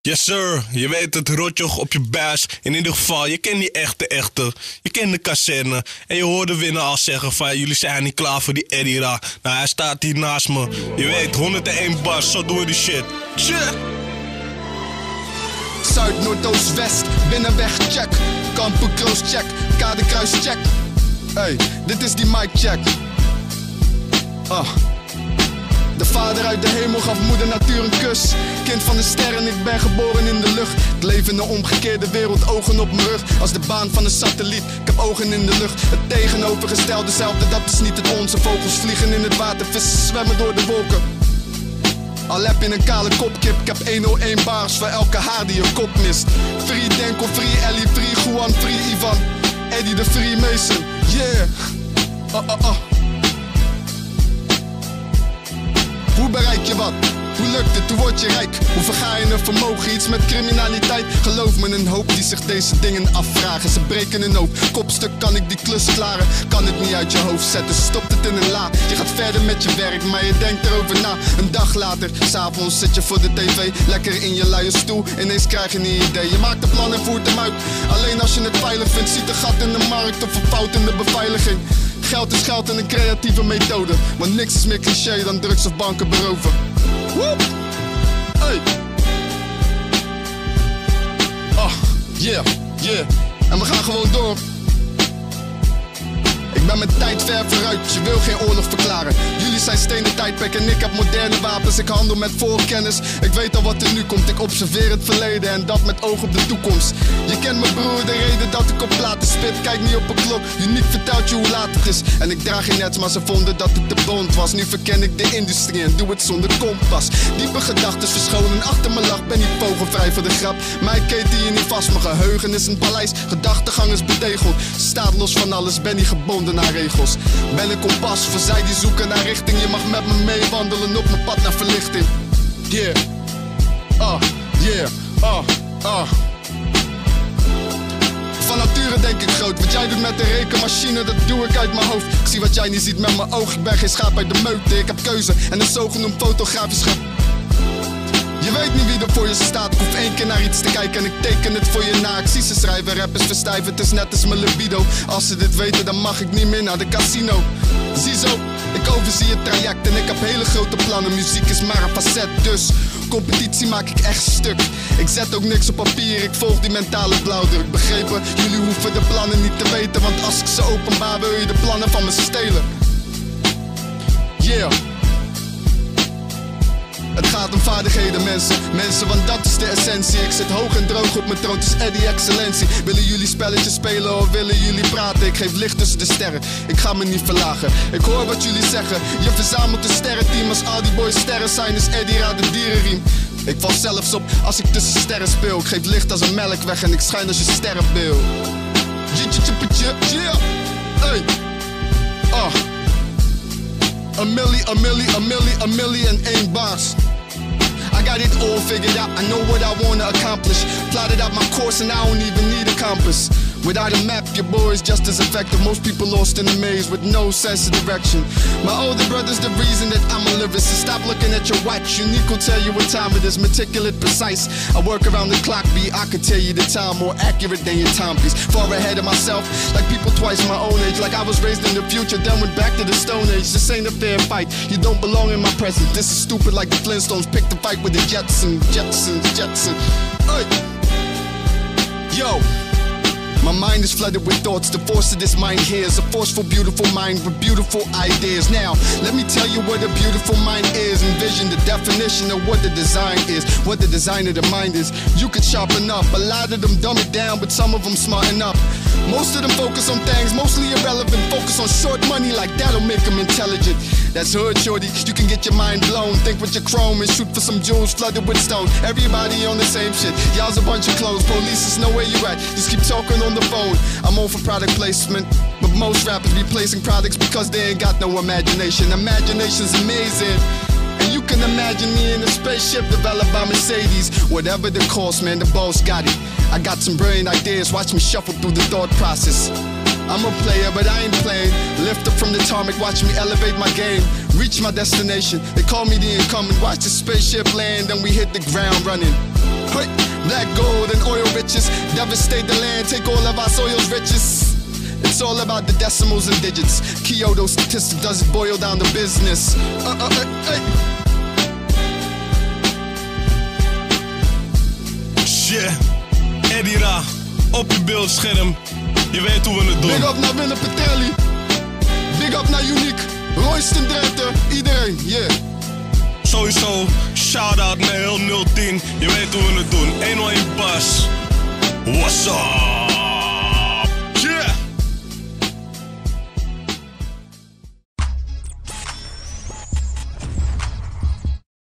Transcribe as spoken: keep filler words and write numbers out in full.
Yes sir, je weet het, rotjoch op je buis. In ieder geval, je kent die echte echte. Je kent de kazerne. En je hoorde winnaar al zeggen van, jullie zijn niet klaar voor die Eddie Ra. Nou, hij staat hier naast me. Je weet, honderdéén bars, zo doen we die shit. Shit. Zuid, Noordoost, West, binnenweg, check. Kampen, Kroos, check. Kadekruis, check. Hey, dit is die mic check. Ah. De vader uit de hemel gaf moeder natuur een kus. Kind van de sterren, ik ben geboren in de lucht. Ik leef in een omgekeerde wereld, ogen op mijn rug. Als de baan van een satelliet, ik heb ogen in de lucht. Het tegenovergestelde, dezelfde, dat is niet het onze. Vogels vliegen in het water, vissen zwemmen door de wolken. Al heb je een kale kopkip, ik heb honderdéén bars voor elke haar die je kop mist. Free Denko, free Ellie, free Juan, free Ivan. Eddie de Freemason, yeah. Oh, oh, oh. Hoe bereik je wat? Hoe lukt het? Hoe word je rijk? Hoe verga je een vermogen? Iets met criminaliteit? Geloof me, een hoop die zich deze dingen afvragen. Ze breken hun hoofd. Kopstuk, kan ik die klus klaren? Kan het niet uit je hoofd zetten, stopt het in een la. Je gaat verder met je werk, maar je denkt erover na. Een dag later, s'avonds zit je voor de tv. Lekker in je luie stoel, ineens krijg je een idee. Je maakt een plan en voert hem uit. Alleen als je het veilig vindt, ziet een gat in de markt of een fout in de beveiliging. Geld is geld en een creatieve methode. Want niks is meer cliché dan drugs of banken beroven. Woep! Hey! Oh, yeah, yeah. En we gaan gewoon door. Ik ben mijn tijd ver vooruit, je wil geen oorlog verklaren. Jullie zijn stenen tijdperk en ik heb moderne wapens. Ik handel met voorkennis, ik weet al wat er nu komt. Ik observeer het verleden en dat met oog op de toekomst. Je kent mijn broer, de reden dat ik op platen spit. Kijk niet op een klok, uniek vertelt je hoe laat het is. En ik draag geen nets, maar ze vonden dat het te bond was. Nu verken ik de industrie en doe het zonder kompas. Diepe gedachten verscholen, achter mijn lach ben ik vogelvrij voor de grap. Mij keten je niet vast, mijn geheugen is een paleis. Gedachtegang is betegeld, staat los van alles, ben niet gebonden naar regels. Ben een kompas voor zij die zoeken naar richting. Je mag met me meewandelen op mijn pad naar verlichting. Yeah, ah, yeah, ah, ah. Van nature denk ik groot. Wat jij doet met de rekenmachine, dat doe ik uit mijn hoofd. Ik zie wat jij niet ziet met mijn oog. Ik ben geen schaap uit de meute. Ik heb keuze en een zogenoemd fotografisch ge... Je weet niet wie er voor je staat, ik hoef één keer naar iets te kijken en ik teken het voor je na. Ik zie ze schrijven, rappers verstijven, het is net als mijn libido. Als ze dit weten, dan mag ik niet meer naar de casino. Ziezo, ik overzie het traject en ik heb hele grote plannen. Muziek is maar een facet, dus competitie maak ik echt stuk. Ik zet ook niks op papier, ik volg die mentale blauwdruk. Begrepen, jullie hoeven de plannen niet te weten, want als ik ze openbaar wil je de plannen van me stelen. Yeah. Het gaat om vaardigheden mensen, mensen, want dat is de essentie. Ik zit hoog en droog op mijn troon, het is Eddie Excellentie. Willen jullie spelletjes spelen of willen jullie praten? Ik geef licht tussen de sterren, ik ga me niet verlagen. Ik hoor wat jullie zeggen, je verzamelt een sterrenteam. Als al die boys sterren zijn, is Eddie Ra de dierenriem. Ik val zelfs op als ik tussen sterren speel. Ik geef licht als een melkweg en ik schijn als je sterrenbeeld. Yeah, hey, ah. A milli, a milli, a milli, a million ain't bars. I got it all figured out, I know what I wanna accomplish. Plotted out my course and I don't even need a compass. Without a map, your boy is just as effective. Most people lost in a maze with no sense of direction. My older brother's the reason that I'm a lyricist. Stop looking at your watch, unique will tell you what time it is. Meticulous, precise, I work around the clock beat. I could tell you the time more accurate than your timepiece. Far ahead of myself, like people twice my own age. Like I was raised in the future, then went back to the Stone Age. This ain't a fair fight, you don't belong in my presence. This is stupid like the Flintstones picked the fight with the Jetsons, Jetsons, Jetsons. Hey. Yo. My mind is flooded with thoughts, the force of this mind here is a forceful, beautiful mind with beautiful ideas. Now, let me tell you what a beautiful mind is. Envision the definition of what the design is, what the design of the mind is. You could sharpen up, a lot of them dumb it down, but some of them smarten up. Most of them focus on things mostly irrelevant, focus on short money like that'll make them intelligent. That's hood, shorty, you can get your mind blown. Think with your chrome and shoot for some jewels flooded with stone. Everybody on the same shit, y'all's a bunch of clothes. Police is know where you at, just keep talking on the phone. I'm all for product placement, but most rappers be placing products because they ain't got no imagination. Imagination's amazing, and you can imagine me in a spaceship developed by Mercedes. Whatever the cost, man, the boss got it. I got some brilliant ideas, watch me shuffle through the thought process. I'm a player, but I ain't playing. Lift up from the tarmac, watch me elevate my game. Reach my destination, they call me the incoming. Watch the spaceship land, and we hit the ground running. Hey, black gold and oil riches devastate the land, take all of our soil's riches. It's all about the decimals and digits. Kyoto statistics doesn't boil down to business. Uh, uh, uh, hey. Yeah, Eddie Ra, op je beeldscherm. Je weet hoe we het doen. Big up naar Willem Petelli. Big up naar Unique. Royston Drenthe. Iedereen, yeah. Sowieso, shout-out naar heel nul tien. Je weet hoe we het doen. één nul één Bas. What's up?